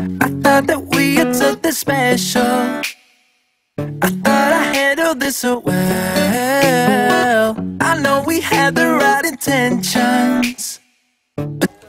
I thought that we had something special. I thought I handled this so well. I know we had the right intentions, but